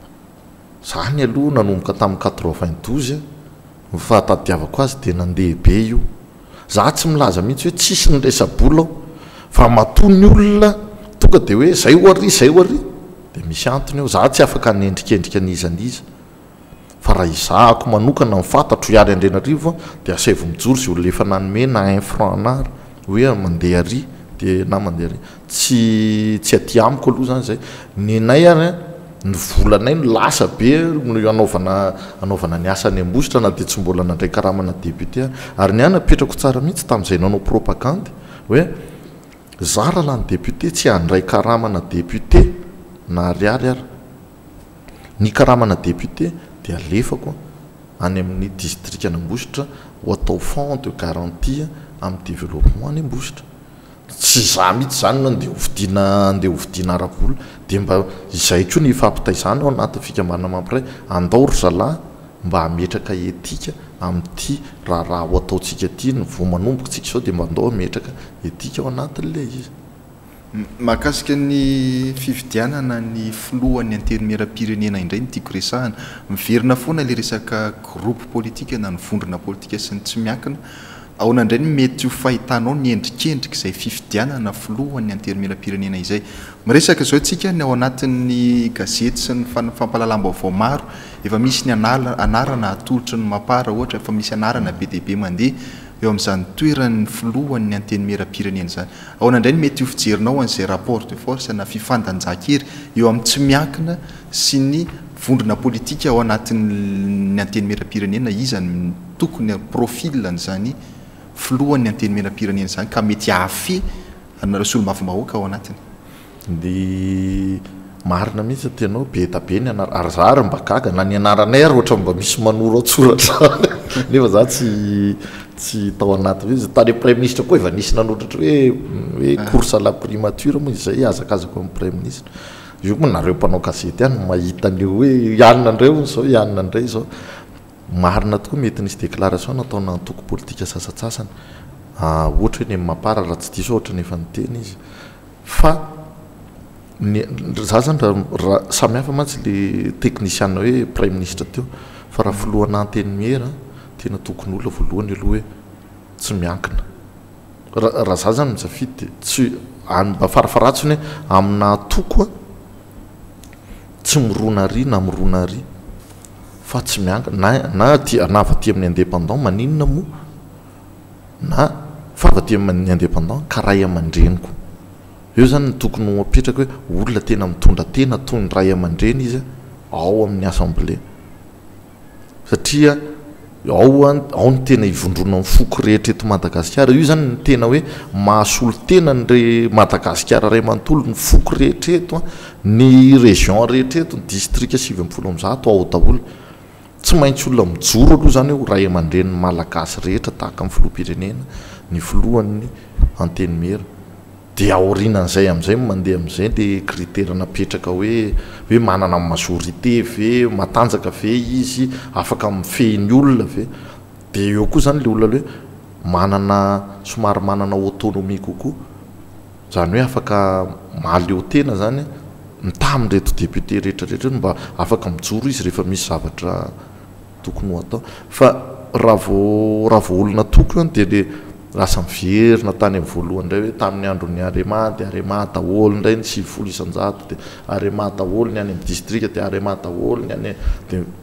zany aloha nanomboka tamin'ny 92 fa tadiavako azy de nandeha be io za tsy milaza mihitsy hoe tsisy ny resa-bola ao fa matony olona tonga de hoe zay ho ary de misy antony ao za tsy afaka nendrikendrika an'izaniza fa raha izahako manokana mifantatro iary andrenarivo de asaivo mijoro zy olona efa nanome na 1 franc anary hoe mandeha ary de na mandeha ary tsy aty amiko aloha zany zay nenay ary ny volanay no lasa be no anaovana ny asany ambositra na de tsy mbola nandray karamana député ary ny anapetrako tsara mihitsy tamin'izay nanao propagande hoe za raha lany député tsy handray karamana député na ariary ary ny karamana député de alefako any amin'ny district an'Ambositra ho atao fond de garantie amin'ny développement any Ambositra tsy za mihitsy zany no andeha hovidina ara-bola de mba izay koa ny fampitaizana ao anaty fikambanana mampiray andao ry zalahy mba hametraka etika amin'ity raha ho ataontsika ty ny vo manomboka tsika sao de mba andao hametraka etika ao anatin'le izy mahakasika ny fividianana ny filohan'ny anterimeram-pirenena indray ny tiako resahana miverina foana le resaka groupe politika na ny vondrona politika sy ny tsy miankina ao nandray ny mety ho fahitanao ny endrikendrika izay fividianana filohan'ny anterimeram-pirenena izay miresaka zao tsika ny ao anatin'ny gazety sy ny fampalalam-baovao maro efa misy ny anarana atolotry ny mapara ohatra efa misy anarana be deaibe mandeha eo amin'izany toeran'ny filohan'ny anterimeram-pirenena zany ao nandray ny mety ho fijerinao an'izay rapport de force na fifandanjakery eo amin'ny tsy miankina sy ny vondrona politika ao anatin'ny anterimeram-pirenena izany tokony profil n'izany filohan'ny anterimeram-pirenena zany ka mety hafe anareo solombavombahoaka ao anatiny de marina mihitsy tenao be tabe ny ary za ary mba gaga na ny anaranay ary ohatra mba misy manoro atsoratra nefa za tsy tao anaty izy tany prime ministre koa efa nisy nanotratra hoe course à la primature moa izay azakazako amin'ny prime ministre io moa nareo mpanao gazety any mahita an'io hoe ianina andreo zao ianina andray zao marina tokoa mety nisy déclaration nataona antoko politika sasatsasany ohatra hoe ny mapara raha tsy diso ohatra nefa niteny izy fa za zany raha samihafa mantsy le technicien hoe prime ministre teo fa raha filohana antenimiera tena tokony olona voalohany aloha hoe tsy miankina raha za zany misafidy de tsy mba farafaratsiny hoe amina toko tsy mirona ary na mirona ary fa tsy miankina na avaty amin'ny indépendant maninona moa na fa avaty amin'ny indépendant karay aman-dreniko eo zany ny tokony mapetraka hoe olona tena mitondra tena toy ny ray aman-dreny izy ao amin'ny assemblée satria ao ny tena ivondrona ny foko rehetra eto Madagasikara io zany ny tena hoe mahasolo tena ny Madagasikara ray manontolo ny foko rehetra eto ny région rehetra eto ny district 700 ao daholo tsy maintsy olona mijoro aloha zany hoe ray aman-dreny malagasy rehetra tahaka amin'ny filoham-pirenena ny filohan'ny antenimera de aorinan'izay am'izay mandeha am'izay le critère napetraka hoe manana majorité ve matanjaka ve izy afaka mifehy olona ve de eo koa zany le olona hoe manana somary manana autonomie kokoa zany hoe afaka maleo tena zany mitamin'reto député rehetrarehetra mba afaka mijoro izy rehefa misy zavatra tokony ho atao fa raha vao olona toko de le lasa miverina tany amin'ny voalohany indray hoe tamin'ny andron'ny arema de arema daholo indray ny 700 de arema daholo ny any amin'ny district de arema daholo ny any de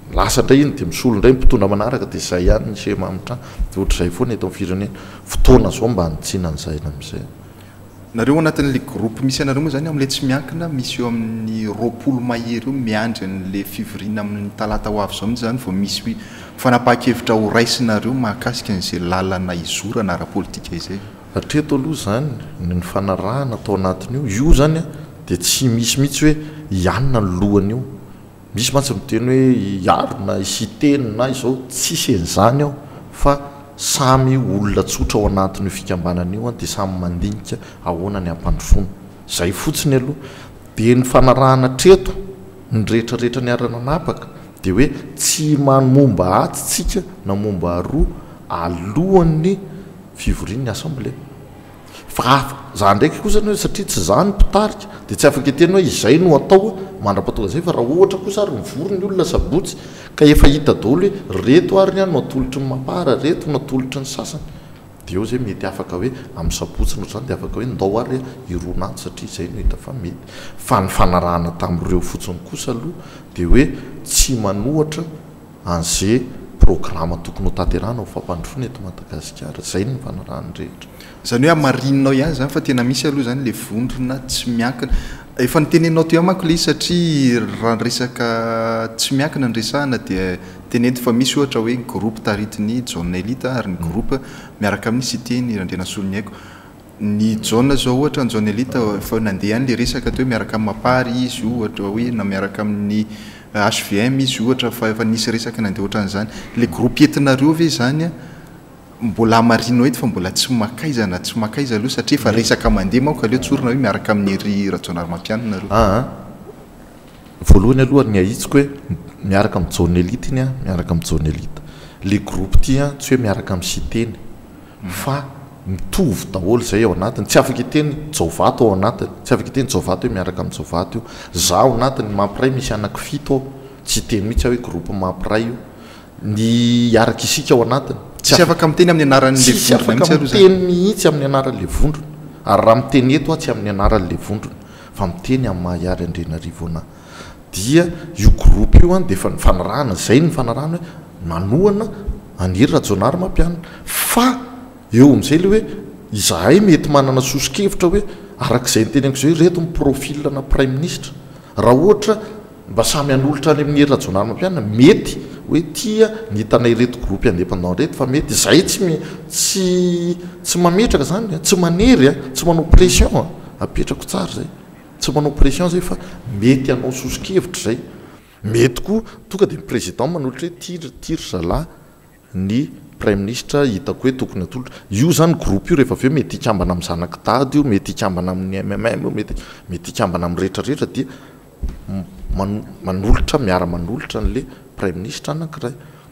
lasa ndray iny de misolo ndray mpitondra manaraka de zay ihany ny semamitra de ohatr'izay foana eto amin'ny firenena fotoana zao mba nitsinan'izayna am'izay nareo anatin'le groupe misy anareo moa zany am'le tsy miankina misy eo amin'ny roapolo mahery io miandry n'le fivirina amin'ny talata ho avy zao mihitsy zany vao misy fanapahakevitra ho raisinareo mahakasika n'izay lalana izorana ara-politika izay hatreto aloha zany ny fanarahana atao anatin'io io zany a de tsy misy mihitsy hoe ianina ny lohany io misy mantsy miteny hoe iarona isitenina izao tsisy en'izany ao fa samy olona tsotra ao anatin'io fikambanana io de samy mandinika ahoana ny ampandrosoana zay fotsiny aloha de ny fanarahana treto ny rehetrarehetra ny arananapaka de hoe tsy manomba atytsika na momba aroa alohan'ny fivorian'ny assemblée fa za ndraiky kosa ny hoe satria tsy zany mpitarika de tsy afaka teny hoe izay no atao mandra-patonga zay fa raha ohatra kosa ary mivory ny olona sabotsy ka efa hita daholo hoe reto ary ny any no atolotry ny mapara reto no atolotry ny sasany de eo zay mety afaka hoe amin'ny sabotsy no zany de afaka hoe ndao ary irona any satria izay no hita fa mety fa ny fanarahana tamin'ireo fotsiny kosa aloha de hoe tsy manohatra an'izay programa tokony ho tanterahana ho fampandrofona eto Madagasikara zay ny fanarahany rehetra zany hoe amarinanao ihany zany fa tena misy aloha zany le vondrona tsy miankina efa nytenenao to manko le izy satria raha resaka tsy miankina ny resahana dia tenenty fa misy ohatra hoe groupe taritiny journalita ary ny groupe miaraka amin'ny citeny randrena solony aiko ny jaune zao ohatra ny journalita fa nandeha any le resaka to hoe miaraka amin'ny mapary izy ohatra hoe na miaraka amin'ny HVM izy ohatra fa efa nisy resaka nandeha ohatran'izany le groupe entinareo ve zany a mbola amarinao eto fa mbola tsy makaizana tsy makaiza aloha satria efa resaka mandeha manko aleo tsorina hoe miaraka amin'ny ery rajonary mampianina nareo voalohany aloha ny ahitsiko hoe miaraka amin'ny journalite iny a miaraka amin'ny journalite le groupe ty a tsy hoe miaraka amin'ny citeny fa mitovy daholo zay ao anatiny tsy afaka iteny jaovato ao anatiny tsy afaka iteny jaovato hoe miaraka amin'ny jaovato io za ao anatiny mampiray misy anaky fito ao tsy teny mihitsy hoe groupe mampiray io ny araka isika ao anatiny tsy afaka miteny amin'ny anaran'le vondrona tsy afaka miteny mihitsy amin'ny anaran'le vondrona ary raha miteny eto a tsy amin'ny anaran'le vondrona fa miteny amin'ny mahaiary Andrenarivo ana dia io groupe io a de efa ny fanarahana zay ny fanarahana hoe manohana aniry rajonary mampianina fa eo am'izay le hoe izahay mety manana sosikevitra hoe arak'izay nyteneniko zay reto ny profil na prime ministre raha ohatra mba samy anolotra any amin'ny rajonary mampianina mety hoe tia ny hitanay reto groupe indépendant reto fa mety zay tsy mametraka zany tsy manery tsy manao pression apetrako tsara zay tsy manao pression zay fa mety anao sosikevitra zay mety koa tonga de ny président manolotra hoe tiry zalahy ny prime ministre hitako hoe tokony atolotra io zany groupe io rehefa aveo mety ikambana amin'ny zanaky tady io mety ikambana amin'ny MMM io mety ikambana amin'ny rehetrarehetra dia manolotra miara manolotra n'le prime ministre anankiray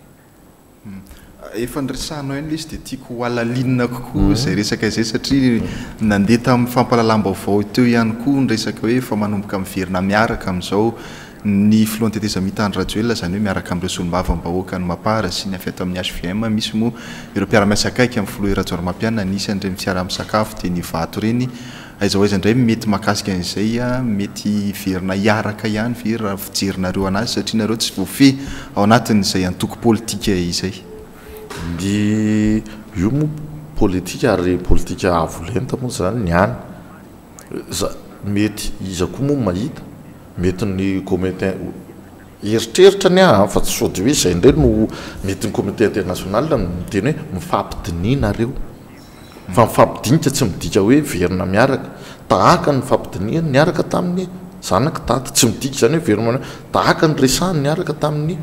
efa nyresahanao ihany le izy de tiako ho alalinina kokoa zay resaka izay satria nandeha tamin'ny fampalalam-baovao teo ihany koa ny resaka hoe fa manomboka miverina miaraka amin'izao ny filohanteteza mitandro radio zany hoe miaraka amin'ireo solombavambahoaka ny mapara sy ny afeto amin'ny HVM misy moa ireo mpiara-miasa akaiky amin'ny filoha rajoary mampianina nisy andray mifiara misakafo de ny vato reny aiza ho aiza indray mety mahakasika an'izay a mety verina iaraka ihany ve raha fijerinareo anazy satria nareo tsy voafehy ao anatin'izay antoko politika izay ny io moa politika ary politika avolenta moa zany ny any mety iza koa moa mahita mety ny comité eritreritra ny fa tsy sody hoe zay indray no mety ny comité international miteny hoe mifampidinina reo fa mifampidinika tsy midika hoe verina miaraka tahaka ny fampidiniana niaraka tamin'ny zanaky taty tsy midika zany hoe verina tahaka ny resahany niaraka tamin'ny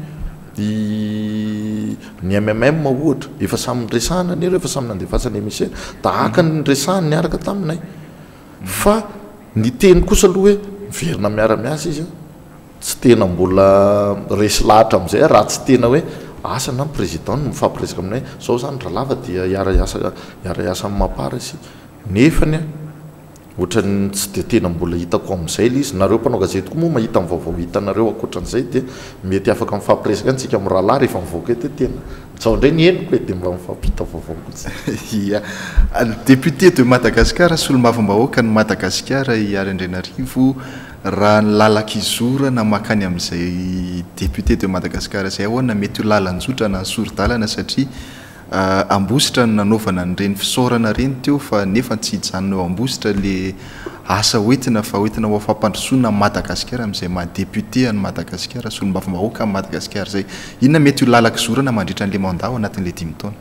ny MMM ohatra efa samy resahana nero efa samy nandefasany émissaire tahaka ny resahany niaraka taminay fa ny teny kosa aloha hoe verina miara-miasa izy tsy tena mbola resy lahatra am'izay raha tsy tena hoe asa na président no mifampiresaka aminay zao zany raha lava dia iara-iasa amin'ny mapara sy nefany ohatrany tsy de tena mbola hitako am'izay le izy nareo mpanao gazety koa moa mahita amin'ny vaovao hitanareo akoatran'izay dia mety afaka mifampiresaka antsika amin'ny rahalahy rehefa mivoaka eto tena sao indray ny henoko hoe de mba mifampita vaovao kotsy ia député de Madagascar solomavambahoaka ny Madagasikara i Andrenarivo raha ny lalaka izorana makany amin'izay député de Madagasikara zay ahoana mety ho lalanjotra na sorodalana satria ambositra no nanaovana nyreny fisaorana reny teo fa nefa tsy hijanona eo ambositra le asa hoentina fa hoentina ho fampandrosoana Madagasikara amin'izay maha-député any Madagasikara solombavam-bahoaka any Madagasikara zay inona mety ho lalaka izorana mandritra an'le mandat ao anatin'le 10 taona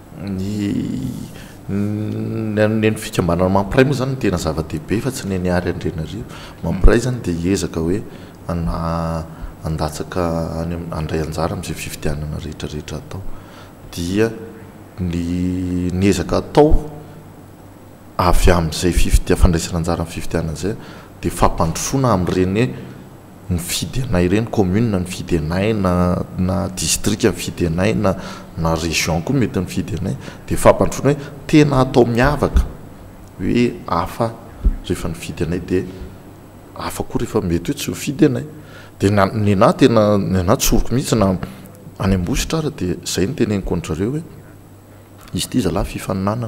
neny fikambanana mampiray moa zany tena zava-dehibe fa tsy neny ary Andrianarivo mampiray zany dia hiezaka hoe andatsaka andray anjara amin'izay fifidianana rehetrarehetra atao dia ny ezaka atao avy amin'izay fandraisana anjara amin'ny fifidianana zay dia fampandrosoana amin'ireny mifidy anay ireny commune mifidy anay na district mifidy anay na région koa mety mifidy anay dia fampandrosoana hoe tena atao miavaka hoe hafa rehefa nifidy anay dia hafa koa rehefa mety hoe tsy mifidy anay dia nenahy tena nenahy tsoroko mihitsy na any ambositra ara dia zay no teneniko an'zareo hoe izy ity zalahy fifaninanana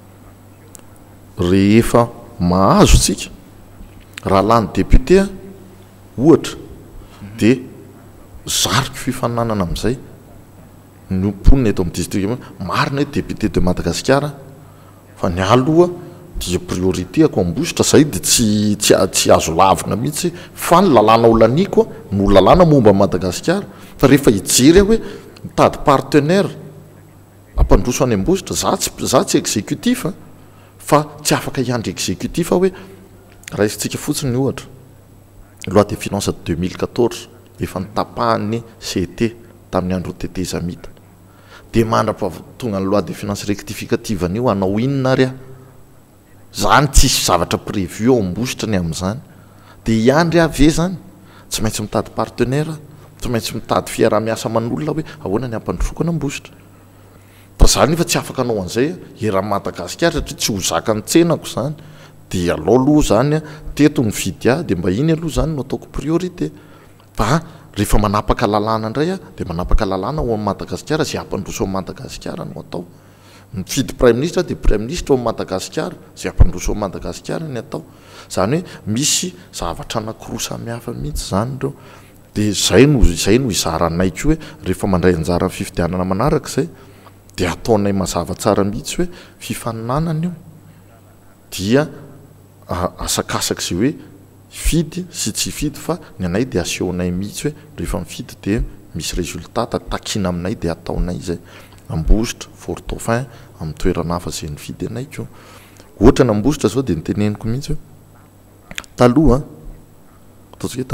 rehefa mahazo tsika raha lany député ohatra dia zariko fifaninanana amin'izay nomponina eto amin'ny district marina hoe député de Madagasikara fa ny aloha dia priorité ako ambositra zay dia tsy azo lavina mihitsy fa ny lalàna olaniako no lalàna momba Madagasikara fa rehefa hijery hoe mitady partenaire ampandroso any ambositra za tsy exécutif fa tsy afaka hiandry exécutif hoe raha isintsika fotsiny ohatra loi de finance de 2014 efa nitapahany CT tamin'ny andro tetezamita dia mandrapatonga ny loi de finance rectificative an'io anao inona ary zany tsisy zavatra prévu ao ambositra ny amin'izany dia hiandry ave zany tsy maintsy mitady partenaire tsy maintsy mitady fiarah-miasa aman'olona hoe ahoana ny ampandrosoko any ambositra fa zany nefa tsy afaka anao an'izay era Madagasikara satria tsy ho zakany tsenako zany dia alao aloha zany teto ny vidy dia mba iny aloha zany no ataoko priorité fa rehefa manapaka lalàna indray dia manapaka lalàna ao Madagasikara zay ampandroso ao Madagasikara no atao mifidy prime ministre dia prime ministre ao Madagasikara zay ampandroso ao Madagasikara ny atao zany hoe misy zavatra anankiroa samihafa mihitsy zany reo dia zay no izaranay koa hoe rehefa mandray anjara ny fifidianana manaraka zay dia ataonay mazava tsara mihitsy hoe fifaninanana io dia asakasaka zay hoe fidy sy tsy fidy fa ny anay dia asehonay mihitsy hoe rehefa mifidy dia misy résultat takina aminay dia ataonay zay ambositra Fort Dauphin amin'ny toerana hafa zay nifidy anay koa ohatra ny ambositra zao dia niteneniko mihitsy hoe taloha ataontsika hoe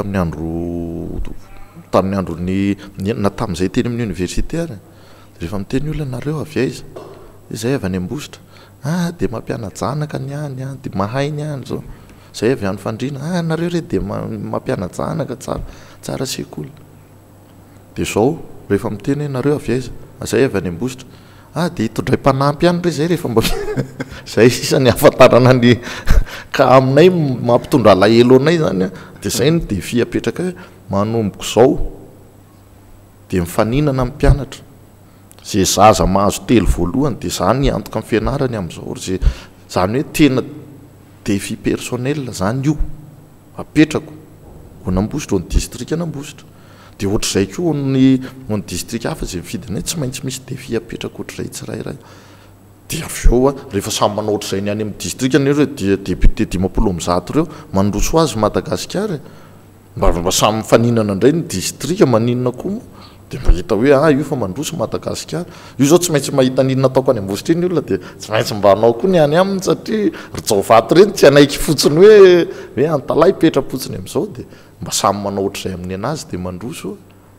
tamin'ny andro na tamin'izay teny amin'ny université ary rehefa miteny olona nareo avy aiza izay avy any ambositra dia mampianajanaka ny any dia mahay ny any zao zay avy any fandrina nareo re dia mampianajanaka tsara sekoly dia zao rehefa miteny nareo avy aiza zay avy any ambositra dia hitondray mpanampy any re zay rehefa mba zay isany ahafantarana ny ka aminay mampitondra alahelo anay zany dia zay no défi apetraka hoe manomboko zao dia mifaninana amin'ny mpianatra zay zaza mahazo telo voalohany dia zany antoka amin'ny fianarany amin'izao zany hoe tena défi personnel zany io apetrako ho nambositra ho ny district anambositra dia ohatr'izay koa ho ny district hafa zay mifidinay tsy maintsy misy défi apetraka ohatr'izay tsirairay dia avy eo rehefa samy manao ohatr'izay ny any amin'ny district an'ireo dia député 500 reo mandroso azy Madagasikara mba samy mifaninana indray ny district maninona koa moa dia mba hita hoe io fa mandroso Madagasikara io zao tsy maintsy mahita ninona ataoko any ambositra iny olona dia tsy maintsy mba anao koa ny any aminy satria rjaovaty reny tsy anaiky fotsiny hoe antalahy petra-potsiny amin'izao dia mba samy manao ohatr'izay amin'ny anazy dia mandroso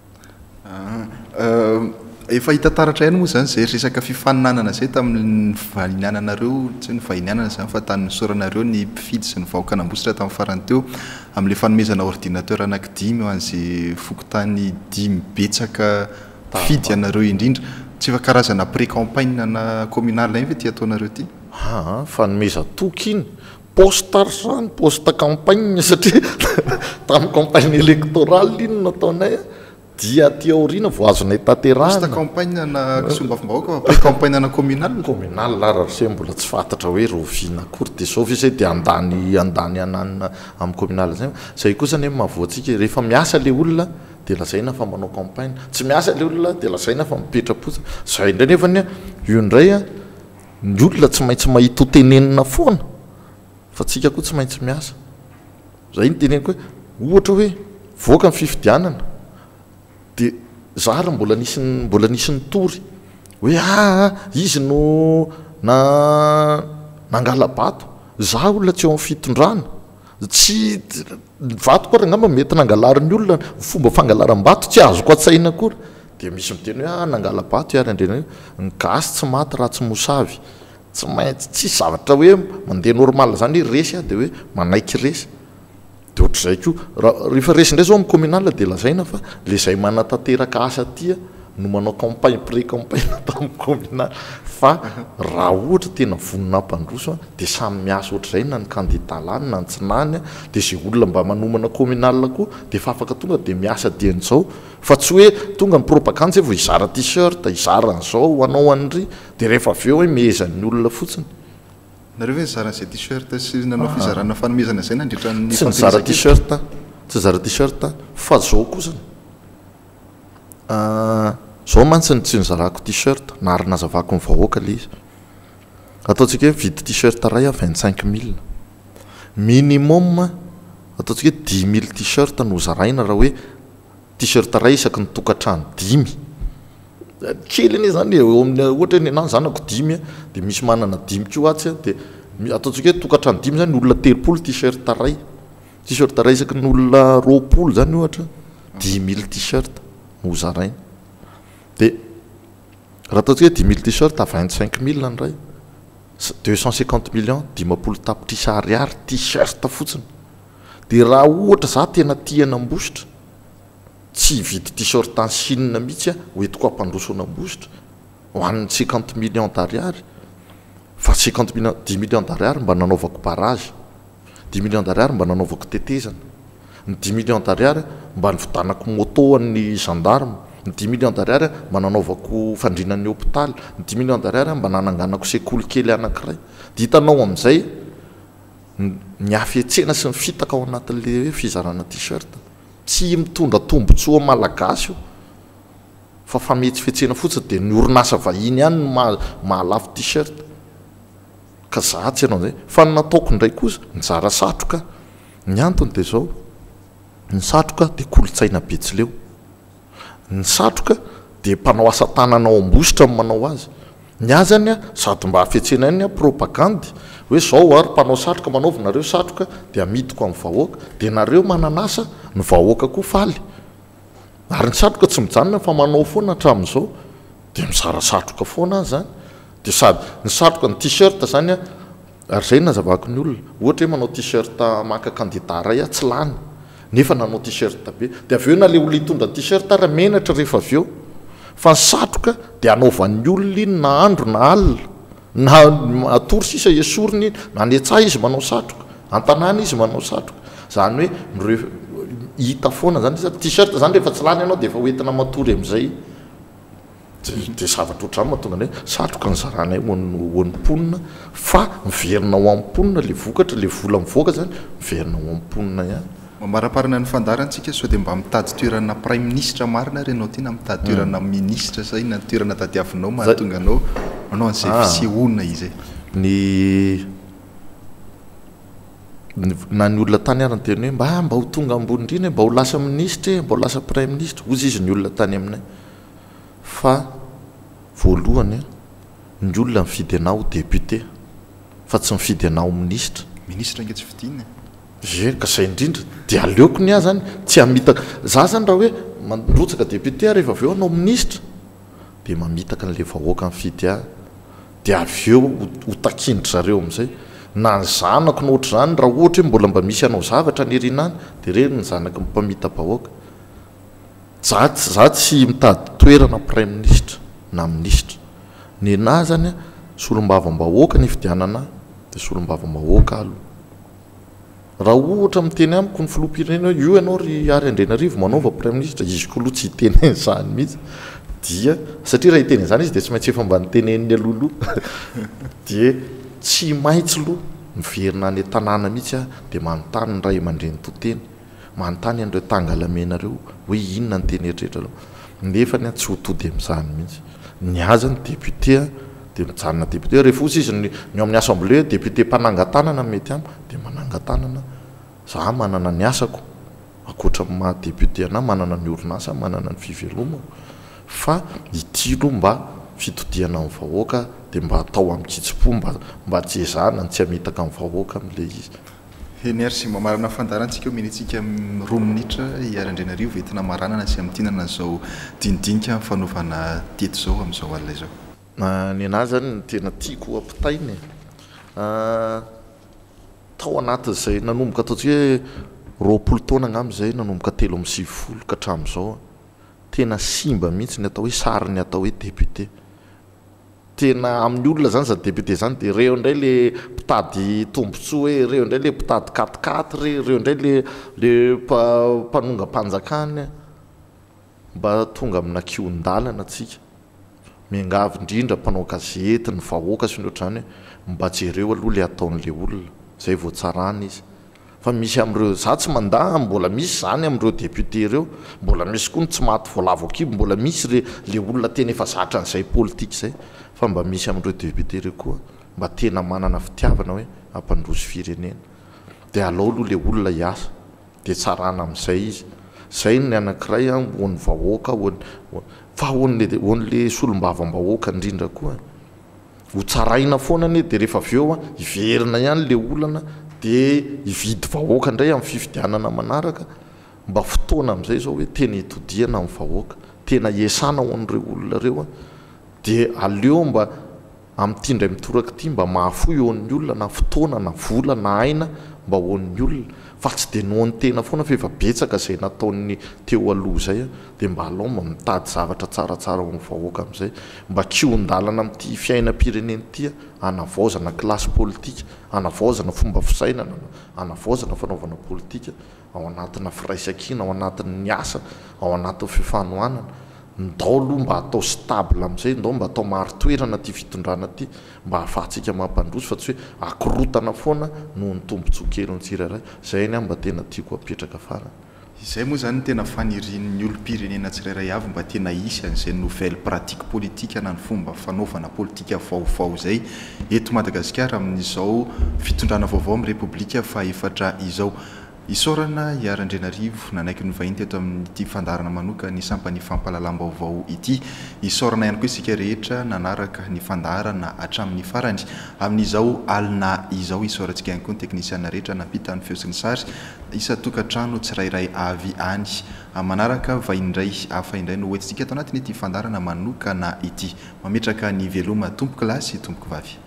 efa hita taratra ihany moa zany zay resaka fifaninanana zay tamin'ny vahiniananareo tsy ny vahinianana zany fa tamin'ny soranareo ny mpifidy sy ny vahoaka anambositra tamin'ny farany teo amin'le fanomezana ordinateur anaky 5 ho an'izay fokotany 5 betsaka mpifidy anareo indrindra tsy efa karazana pré-campagne na communal iny ve ty ataonareo ty fanomeza toky iny postar zany poste campagne satria tamin'ny campagne électorale iny nataonay dia ty aoriana voazonay tanterahana campagne na sombafombahoaka campagne na communal lararse mbola tsy fantatra hoe rovina akory de zao ve zay de andany ananina amin'ny communal zay kosa ny mahavoatsika rehefa miasa le olona de lazaina fa manao campagne tsy miasa le olona de lazaina fa mipetraposa zay indray nefany io indray a ny olona tsy maintsy mahita ho tenenina foana fa tsika koa tsy maintsy miasa zay ny teneniko hoe ohatra hoe voaka ny fifidianana de zara mbola nisy ny tory hoe izy no nangala bato za olona tsy eo amin'ny fitondrana tsy vato koa angamba mety nangalariny olona fomba fangalaram-bato tsy azoko atsaina akory de misy miteny hoe nangala bato ary andrena ny gasy tsy maty raha tsy mosavy tsy maintsy tsy zavatra hoe mandeha normal zany hoe resy de hoe manaiky resy de ohatr'izay ko rehefa resy indray zao amin'ny communal de lazaina fa le zay manatanteraka asa tia no manao campagne pré-campagne atao amin'ny communal fa raha ohatra tena vonona mpandroso de samy miasa ohatr'izay na ny candidat lany na ny tsinany de zay olona mba manomana communal koa de fa afaka tonga de miasa dian'izao fa tsy hoe tonga ny propagande vao izara t-shirt izara n'izao anao an'ry de rehefa avy eo hoe mehezan'ny olona fotsiny nareo hoe nizaran'izay t-shirt sy nanao fizarana fanomezana zay nandritran'ny tsy nizara t-shirt tsy zara t-shirt fa zao kosany zao mantsy tsy nizarako t-shirt na ary nazavako ny vahoaka le izy ataontsika hoe vidy t-shirt ray 25 000 minimum ataontsika hoe 10 000 t-shirt no zaraina raha hoe t-shirt ray isaky ny tokantrano 5 kely anie zany eo amin'ny ohatra hoe nany zanako 5 de misy manana 5 ko atsy de ataontsika hoe tokantrano 5 zany olona 3 t-shirt ray isaky ny olona 2 zany ohatra 10 000 t-shirt no zaraina de raha ataontsika hoe 10 000 t-shirt à 25 000 ny ray 250 millions 10 tapitrisa ariary t-shirt fotsiny de raha ohatra za tena tiana ambositra tsy vidy t-shirt en Chine mihitsy hoentiko ampandroso an'ambositra ho an'ny 50 millions d'ariary fa 50 millions 10 millions d'ariary mba nanaovako barrage 10 millions d'ariary mba nanaovako tetezana ny 10 millions d'ariary mba nividanako moto an'ny gendarme ny 10 millions d'ariary mba nanaovako fandrinan'ny hôpitaly ny 10 millions d'ariary mba nananganako sekoly kely anankiray de hitanao amin'izay ny afetsena sy ny fitaka ao anatin'le hoe fizarana t-shirt tsy mitondra tombotsoa malagasy io fa fametsifetsena fotsiny de ny orinasa vahiny ihany mahalafo t-shirt ka za tsy anao zay fa nataoko indray kosa nizara satroka ny antony de zao ny satroka de kolotsaina betsileo ny satroka de mpanao asa tananao ambositra manao azy ny azany sady mba hafetsena any propagande hoe zao ary mpanao satroka manaovy nareo satroka de amidiko amin'ny vahoaka de nareo mananasa ny vahoaka koa faly ary ny satroka tsy mijanona fa manao foana hatramin'izao de mizara satroka foana azy zany de sady ny satroka ny t-shirt zany ary zay nazavako ny olona ohatra hoe manao t-shirt maka candidat ray tsy lany nefa nanao t-shirt be de avy eo na le olona hitondra t-shirt raha menatra rehefa avy eo fa ny satroka de anaovan'ny olona iny na andro na alina na atory sisa esoriny na anyatsaha izy manao satroka an-tanàna izy manao satroka zany hoe hita foana zany t-shirt zany rehefa tsy lany ianao de efa hoentina matory am'izay de zavatra ohatrany mahatonga ny hoe satroka ny zaranay hoan'nyponina fa miverina ao am'ponina le vokatra le vola mivoaka zany miverina ao am'ponina ihany maraparana ny fandarantsika so de mba mitady toerana prime ministre marina renao ty na mitady toerana ministre zay na toerana tadiavinao mahatonga anao anao an'izay fisehoana izy na ny olona tany ary ny teny hoe mba ho tonga ambony indrina mba ho lasa ministre mba ho lasa prime ministre ozy izy ny olona tany aminay fa voalohany ny olona mifidy anao député fa tsy mifidy anao ministre nge tsy fidina ka zay indrindra de aleoko ny a zany tsy hamitaka za zany raha hoe mandrotsaka député rehefa avy eo anao ministre de mamitaka n'le vahoaka mifidy a de avy eo ho takindry zareo am'izay na ny zanako no ohatra zany raha ohatra hoe mbola mba misy anao zavatra nyrinany de reny ny zanaky mpamita vahoaka za tsy mitady toerana prime ministre na ministre ny na zany solom-bava-mbahoaka ny fidianana de solom-bava-mbahoaka aloha raha ohatra miteny amiko ny filoham-pirenena io ianao ry Ary Andrenarivo manaova prime ministre izy koa aloha tsy hiteny zany mihitsy dia satria raha hiteny zany izy dia tsy maintsy efa mba niteneniny alohaloha dia tsy maintsy loha miverina any tanàna mihitsy dia manontany ny ray aman-dreny toteny manontany an'ireo tangalamena reo hoe inona ny teny eritrehetra aloha nefa ny tsy ho tody amin'izany mihitsy ny aza ny député dia mijanona député rehefa osa izy ny amin'ny assemblée député mpanangatanana mety amiko dia manangatanana za manana ny asako akoatra maha député ana manana ny orinasa manana ny fivelomako fa itilo mba fitodiana amin'ny vahoaka dia mba atao amin'ny tsitsipo mba jezahana ny tsy hamitaka amin'ny vahoaka amin'ilay izy. Merci mamarana fandarantsika minitsika 2 minitra Ary Andrenarivo entina maranana sy amintinana zao dinidinika fanaovana teto zao amin'izao alina izao. Ny anazy zany ny tena tiako ampitainy tao anatin'izay nanomboka ataontsika hoe 20 taona angambizay nanomboka 3 ka hatramin'izao tena simba mihitsy ny atao hoe sary ny atao hoe député tena amin'ny olona zany za député zany dia reo indray le mpitady tombotsoa hoe reo indray le mpitady katikaty reo indray le mpanonga-panjakany mba tonga amina kion-dalana atsika miangavy indrindra mpanao gazety ny vahoaka sy ny ohatrany mba jereo aloha le ataon'le olona zay vao tsarana izy fa misy am'ireo za tsy manda mbola misy zany am'ireo député reo mbola misy koa ny tsy maty voalavo kibo mbola misy le olona tena efa zatra n'izay politika zay fa mba misy am'ireo député reo koa mba tena manana fitiavana hoe ampandroso firenena dia alao aloha le olona hiasa dia tsarana amin'izay izy zay ny anankiray hoan'ny vahoaka fa hoan'le solom-bavambahoaka indrindra koa ho tsaraina foana anie dia rehefa avy eo hiverina ihany le olana dia hividy vahoaka indray amin'ny fifidianana manaraka mba fotoana amin'izay zao hoe tena hitodiana amin'ny vahoaka tena hiasana ho an'ireo olona reo dia aleo mba amin'ity indray mitoraka ity mba mahafoy eo amin'ny olona na fotoana na vola na aina mba ho an'ny olona fa tsy dia nohony tena foana fa efa betsaka izay nataony teo aloha zay dia mba alao mba mitady zavatra tsaratsara ho ny vahoaka amin'izay mba kion-dalana amin'ity fiainam-pirenena ity hanavaozana klasy politika hanavaozana fomba fisainana hanavaozana fanaovana politika ao anatina firaisan-kina ao anatin'ny asa ao anatin'ny fifanohanana ndao aloha mba atao stable amin'izay ndao mba atao maro-toerana ty fitondrana ty mba hahafahantsika mampandroso fa tsy hoe akorotana foana noho ny tombontsoa kely ny tsirairay zay ny mba tena tiako apetraka farany izay moa zany tena fanirian'ny olom-pirenena tsirairay avy mba tena isy an'izay nouvelle pratique politique na ny fomba fanaovana politika vaovao zay eto Madagasikara amin'izao fitondrana vaovao amin'ny repoblika fa efatra izao isorana Ary Andrenarivo nanaiky ny vahiny teto amin'ity fandarana manoka ny sampany fampahalalam-baovao ity isorana ihany koa isika rehetra nanaraka ny fandarana hatramin'ny farany amin'izao alina izao isorantsika ihany koa ny teknisiana rehetra nampita ny feo sy ny sary isa-tokantrano tsirairay avy any manaraka vahiny indray hafa indray no hoentintsika ato anatiny ity fandarana manokana ity mametraka ny veloma tompoky lasy tompoky vavy